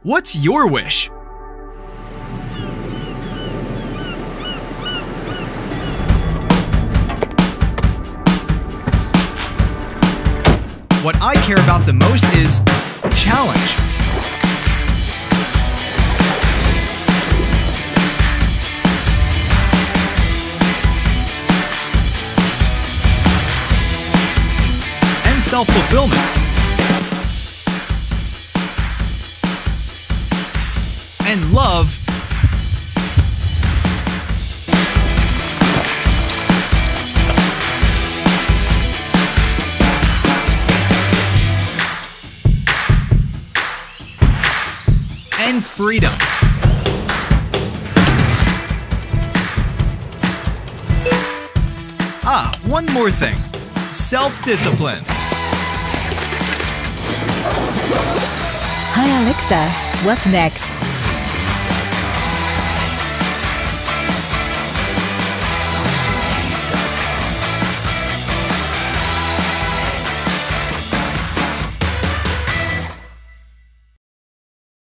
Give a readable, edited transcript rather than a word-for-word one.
What's your wish? What I care about the most is challenge. And self-fulfillment. And love. And freedom. One more thing. Self-discipline. Hi Alexa, what's next?